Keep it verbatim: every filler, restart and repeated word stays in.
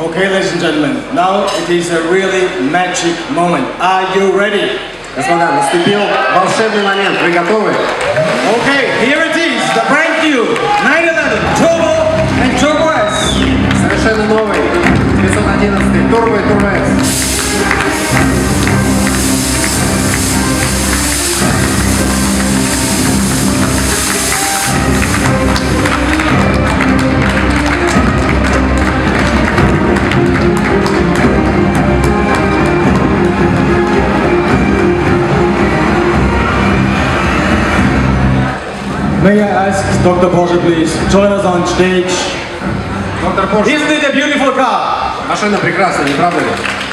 Okay, ladies and gentlemen, now it is a really magic moment. Are you ready? Господа, наступил волшебный момент. Вы готовы? Okay, here it is, the brand new nine eleven Turbo and Turbo S. Совершенно новый девятьсот одиннадцать Turbo и Turbo S. May I ask Doctor Porsche, please, join us on stage. Доктор Porsche. Isn't it a beautiful car? Машина прекрасная, не правда ли?